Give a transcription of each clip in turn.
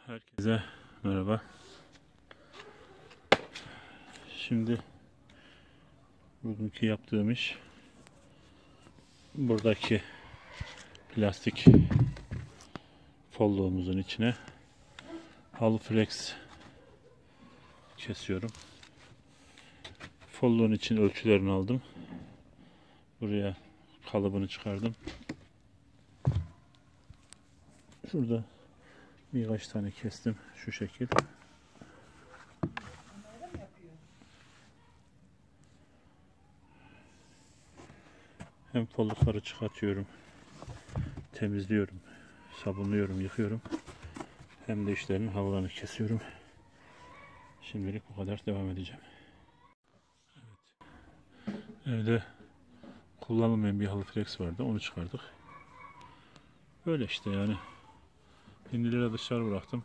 Herkese merhaba. Şimdi bugünkü yaptığım iş buradaki plastik folluğumuzun içine halı flex kesiyorum. Folluğun için ölçülerini aldım. Buraya kalıbını çıkardım. Şurada birkaç tane kestim şu şekil. Hem follukları çıkartıyorum, temizliyorum, sabunluyorum, yıkıyorum. Hem de işlerinin halılarını kesiyorum. Şimdilik bu kadar, devam edeceğim. Evet. Evde kullanılmayan bir halı flex vardı, onu çıkardık. Böyle işte yani. Hindileri dışarı bıraktım.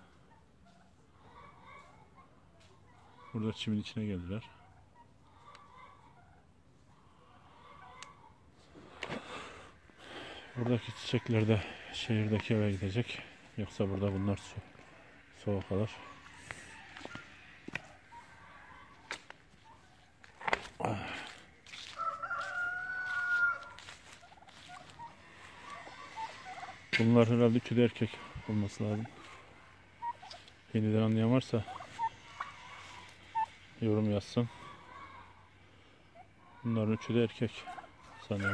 Burada çimin içine geldiler. Buradaki çiçekler de şehirdeki eve gidecek. Yoksa burada bunlar soğuk kalır. Bunlar herhalde üçü erkek olması lazım. Yeniden anlayan varsa yorum yazsın. Bunların üçü de erkek sanıyorum.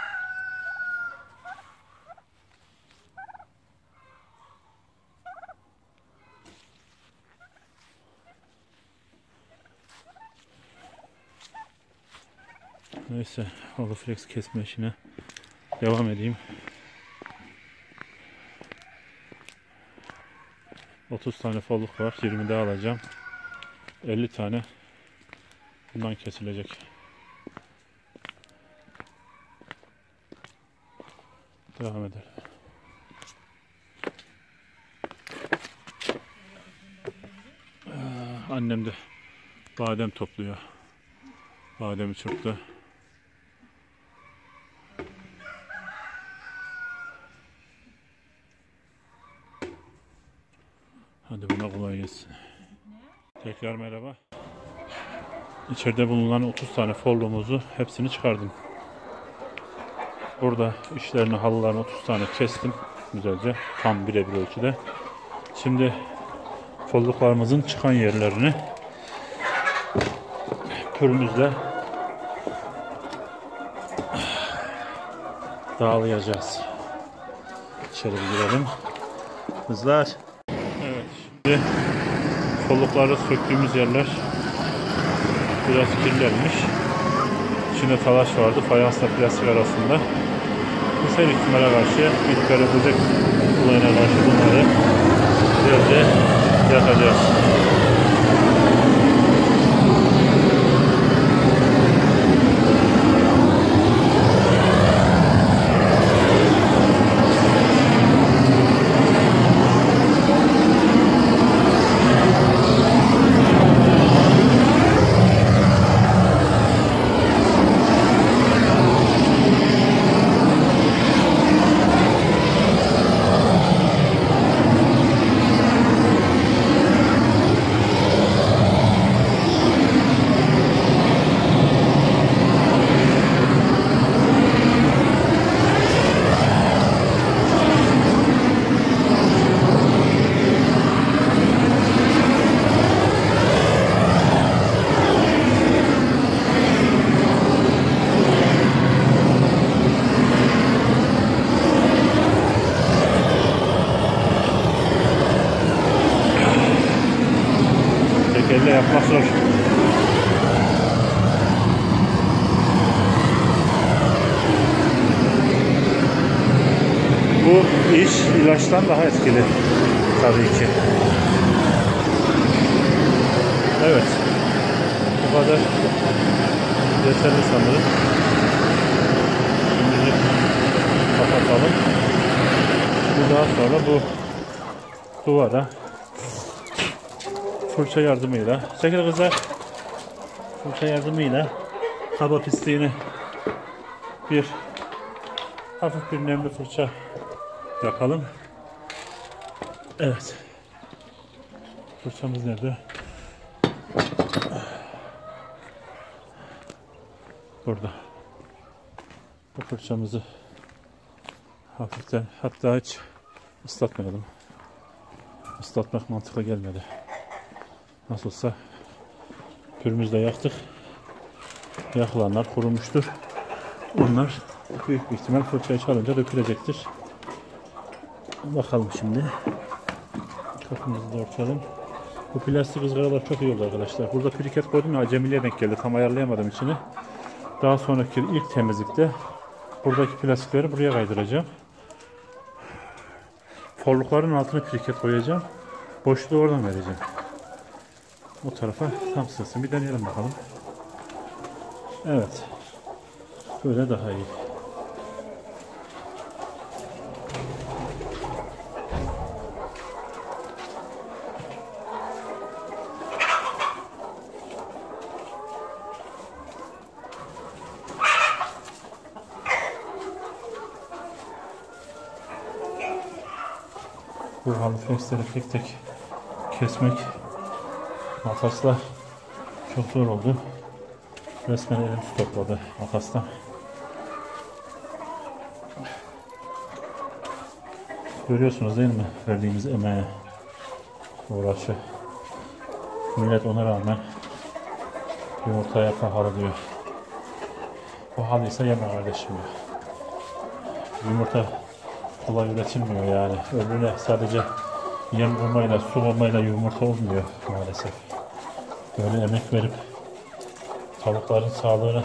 Neyse, halı flex kesme işine devam edeyim. 30 tane folluk var. 20 daha alacağım. 50 tane bundan kesilecek. Devam edelim. Annem de badem topluyor. Bademi çırptı. Hadi buna kolay gelsin. Tekrar merhaba. İçeride bulunan 30 tane follomuzu hepsini çıkardım. Burada işlerini, halılarını 30 tane kestim güzelce, tam birebir ölçüde. Şimdi folluklarımızın çıkan yerlerini pürümüzle dağılayacağız. İçeri bir girelim. Kızlar. Evet, şimdi follukları söktüğümüz yerler biraz kirlenmiş. İçinde talaş vardı, fayansla plastik arasında. Bu her ihtimale karşı bir kere böcek olayına karşı bunları güzelce yakacağız. Elle yapmak zor. Bu iş ilaçtan daha etkili tabii ki. Evet. Bu kadar yeterli sanırım. Şimdi kapatalım. Daha sonra bu duvara fırça yardımıyla, çekil kızlar, fırça yardımıyla kaba pisliğini hafif bir nemli fırça yapalım. Evet. Fırçamız nerede? Burada. Bu fırçamızı hafiften, hatta hiç ıslatmayalım. Islatmak mantıklı gelmedi. Nasıl olsa pürümüzle yaktık. Yakılanlar kurumuştur. Onlar büyük bir ihtimal fırçayı çalınca dökülecektir. Bakalım şimdi. Kapımızı da örtelim. Bu plastik ızgaralar çok iyi oldu arkadaşlar. Burada piriket koydum ya, acemiliğe denk geldi. Tam ayarlayamadım içini. Daha sonraki ilk temizlikte buradaki plastikleri buraya kaydıracağım. Forlukların altına piriket koyacağım. Boşluğu oradan vereceğim. O tarafa tam sığsın. Bir deneyelim bakalım. Evet. Böyle daha iyi. Bu halı flexleri tek tek kesmek makasla çok zor oldu. Resmen elim su topladı makastan. Görüyorsunuz değil mi? Verdiğimiz emeğe, uğraşı. Millet ona rağmen yumurta yapan halı diyor. Bu halıysa yeme kardeşim ya. Yumurta kolay üretilmiyor yani. Öbürüne sadece yem olmayla, su olmayla yumurta olmuyor maalesef. Böyle emek verip tavukların sağlığını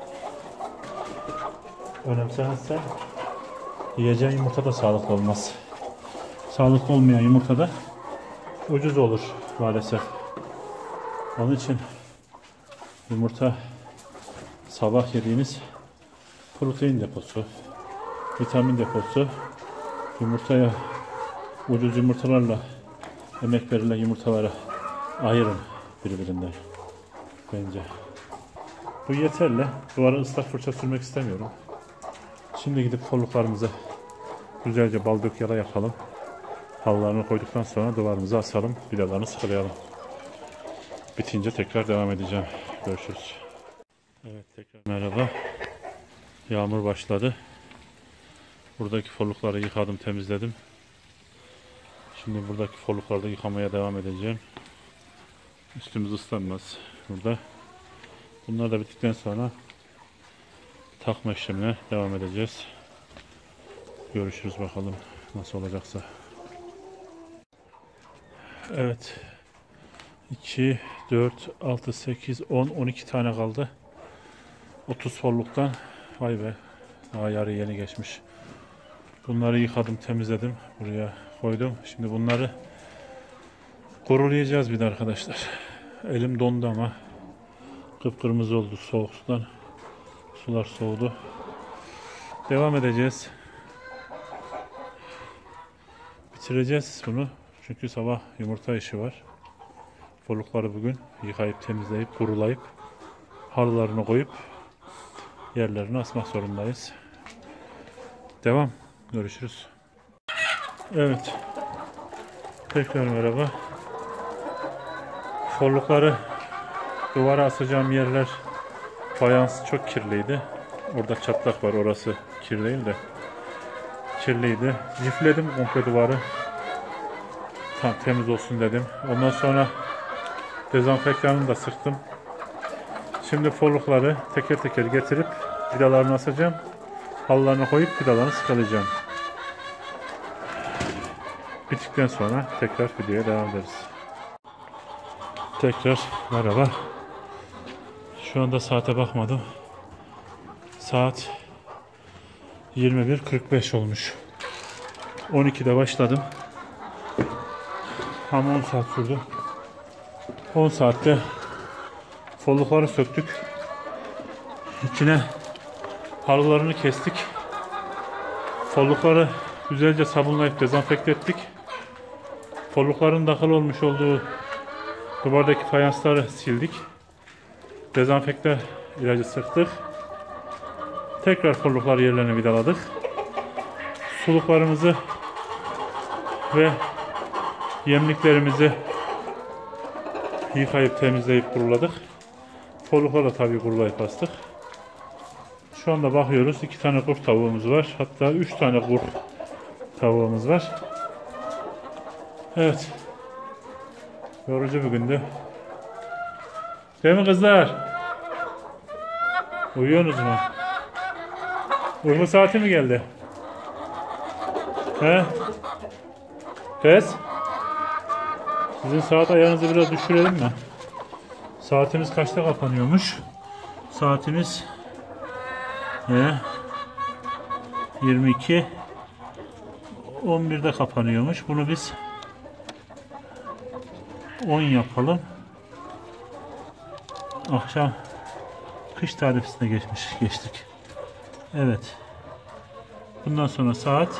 önemsemezsen yiyeceğin yumurta da sağlıklı olmaz. Sağlıklı olmayan yumurta da ucuz olur maalesef. Onun için yumurta sabah yediğiniz protein deposu, vitamin deposu. Yumurtaya ucuz yumurtalarla emek verilen yumurtalara ayırın birbirinden bence. Bu yeterli. Duvara ıslak fırça sürmek istemiyorum. Şimdi gidip kolluklarımızı güzelce bal dök yala yapalım. Halılarını koyduktan sonra duvarımızı asalım. Vidalarını sıkılayalım. Bitince tekrar devam edeceğim. Görüşürüz. Evet, tekrar merhaba. Yağmur başladı. Buradaki forlukları yıkadım, temizledim. Şimdi buradaki forlukları yıkamaya devam edeceğim. Üstümüz ıslanmaz burada. Bunlar da bittikten sonra takma işlemine devam edeceğiz. Görüşürüz bakalım nasıl olacaksa. Evet. 2, 4, 6, 8, 10, 12 tane kaldı. 30 forluktan. Vay be. Daha yarı yeni geçmiş. Bunları yıkadım, temizledim. Buraya koydum. Şimdi bunları kurulayacağız bir de arkadaşlar. Elim dondu ama kıpkırmızı oldu soğuk sudan. Sular soğudu. Devam edeceğiz. Bitireceğiz bunu. Çünkü sabah yumurta işi var. Forlukları bugün yıkayıp, temizleyip, kurulayıp halılarını koyup yerlerini asmak zorundayız. Devam. Görüşürüz. Evet. Tekrar merhaba. Forlukları duvara asacağım yerler fayans çok kirliydi. Orada çatlak var, orası kir değil de kirliydi. Lifledim komple duvarı. Tam temiz olsun dedim. Ondan sonra dezenfektanını da sıktım. Şimdi forlukları teker teker getirip vidalarını asacağım. Halılarına koyup vidalarını sıkalayacağım. Bittikten sonra tekrar videoya devam ederiz. Tekrar merhaba. Şu anda saate bakmadım. Saat 21:45 olmuş. 12'de başladım. Tam 10 saat sürdü. 10 saatte forlukları söktük. İçine halılarını kestik. Forlukları güzelce sabunlayıp dezenfekte ettik. Forlukların dahil olmuş olduğu duvardaki fayansları sildik. Dezenfekte ilacı sıktık. Tekrar forluklar yerlerine vidaladık. Suluklarımızı ve yemliklerimizi yıkayıp temizleyip kuruladık. Follukları da tabii kurulayıp astık. Şu anda bakıyoruz. 2 tane kurt tavuğumuz var. Hatta 3 tane kurt tavuğumuz var. Evet. Yorucu bir gündü. Değil mi kızlar? Uyuyorsunuz mu? Uyku saati mi geldi? He? Kız? Sizin saat ayarınızı biraz düşürelim mi? Saatimiz kaçta kapanıyormuş? Saatimiz 22 11'de kapanıyormuş. Bunu biz 10 yapalım. Akşam kış tarifesine geçtik. Evet. Bundan sonra saat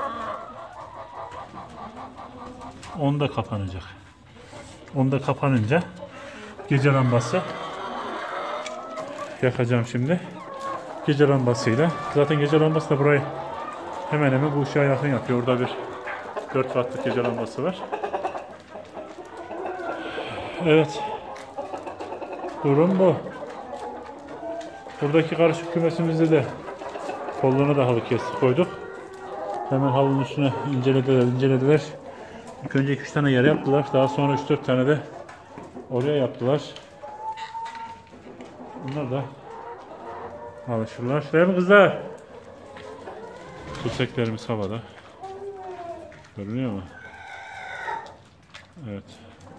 10'da kapanacak. 10'da kapanınca gece lambası yakacağım şimdi. Gece lambasıyla. Zaten gece lambası da burayı hemen hemen bu ışığa yakın yapıyor. Orada bir 4 wattlık gece lambası var. Evet. Durum bu. Buradaki karışık kümesimizde de kollarına da halı kestik koyduk. Hemen halının üstüne incelediler. İlk önce 2-3 tane yer yaptılar. Daha sonra 3-4 tane de oraya yaptılar. Bunlar da alışırlar. Değil mi kızlar? Tüseklerimiz havada. Görünüyor mu? Evet.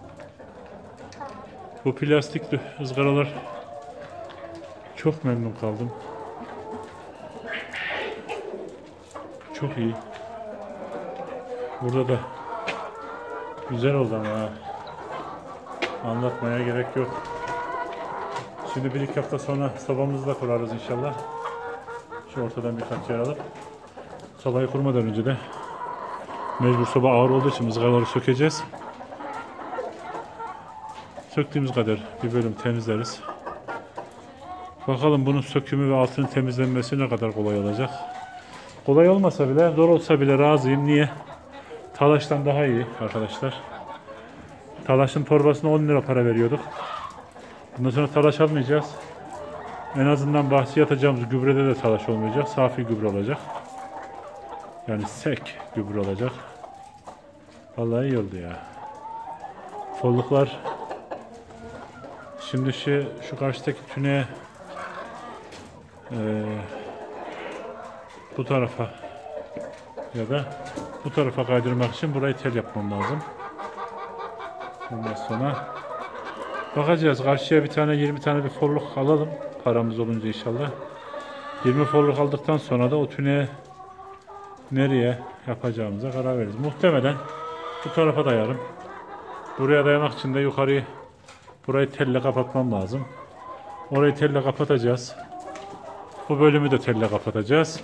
Bu plastik ızgaralar çok memnun kaldım. Çok iyi. Burada da güzel oldu ama anlatmaya gerek yok. Şimdi 1-2 hafta sonra sobamızı da kurarız inşallah. Şu ortadan birkaç yer alıp sobayı kurmadan önce de mecbur soba ağır olduğu için ızgaraları sökeceğiz. Söktüğümüz kadar bir bölüm temizleriz. Bakalım bunun sökümü ve altının temizlenmesi ne kadar kolay olacak. Kolay olmasa bile, zor olsa bile razıyım. Niye? Talaştan daha iyi arkadaşlar. Talaşın torbasına 10 lira para veriyorduk. Bundan sonra talaş almayacağız. En azından bahçeye atacağımız gübrede de talaş olmayacak. Safi gübre olacak. Yani sek gübre olacak. Vallahi iyi oldu ya. Folluklar şimdi şu karşıdaki tüneye bu tarafa ya da bu tarafa kaydırmak için burayı tel yapmam lazım. Ondan sonra bakacağız. Karşıya bir tane 20 tane bir folluk alalım. Paramız olunca inşallah. 20 folluk aldıktan sonra da o tüneye nereye yapacağımıza karar veririz. Muhtemelen bu tarafa dayarım. Buraya dayamak için de yukarıyı burayı telle kapatmam lazım. Orayı telle kapatacağız. Bu bölümü de telle kapatacağız.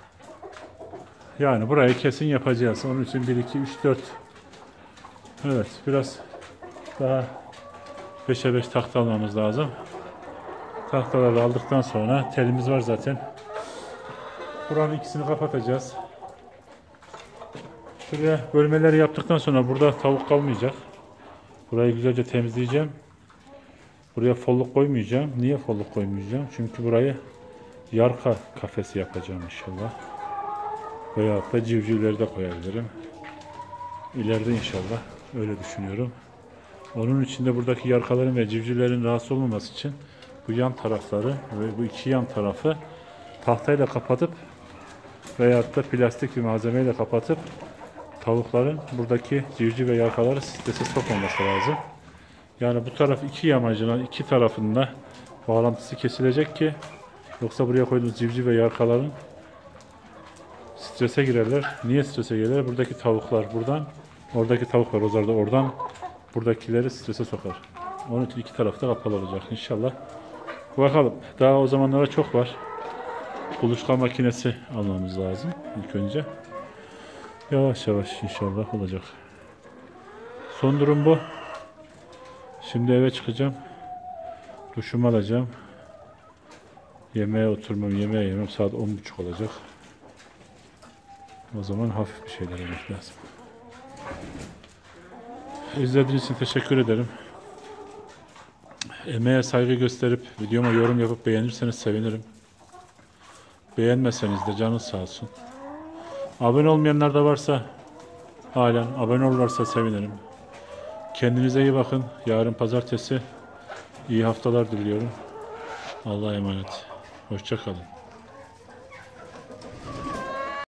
Yani burayı kesin yapacağız. Onun için 1, 2, 3, 4. Evet, biraz daha 5'e 5 tahta almamız lazım. Tahtaları aldıktan sonra telimiz var zaten. Buranın ikisini kapatacağız. Şuraya bölmeleri yaptıktan sonra burada tavuk kalmayacak. Burayı güzelce temizleyeceğim. Buraya folluk koymayacağım. Niye folluk koymayacağım? Çünkü burayı yarka kafesi yapacağım inşallah. Veyahut da civcivleri de koyabilirim. İleride inşallah öyle düşünüyorum. Onun için de buradaki yarkaların ve civcivlerin rahatsız olmaması için bu yan tarafları ve bu iki yan tarafı tahtayla kapatıp veyahut da plastik bir malzemeyle kapatıp tavukların buradaki civciv ve yarkaları strese sokmaması lazım. Yani bu taraf iki yamacına iki tarafında bağlantısı kesilecek ki yoksa buraya koyduğumuz civciv ve yarkaların strese girerler. Niye strese girerler? Buradaki tavuklar buradan, oradaki tavuklar da oradan buradakileri strese sokar. Onun için iki tarafta kapalı olacak inşallah. Bakalım. Daha o zamanlara çok var. Kuluçka makinesi almamız lazım ilk önce. Yavaş yavaş inşallah olacak. Son durum bu. Şimdi eve çıkacağım. Duşumu alacağım. Yemeğe oturmam, yemeğe yemem saat 10.30 olacak. O zaman hafif bir şeyler yemek lazım. İzlediğiniz için teşekkür ederim. Emeğe saygı gösterip videoma yorum yapıp beğenirseniz sevinirim. Beğenmeseniz de canınız sağ olsun. Abone olmayanlar da varsa halen abone olurlarsa sevinirim. Kendinize iyi bakın. Yarın pazartesi. İyi haftalar diliyorum. Allah'a emanet. Hoşça kalın.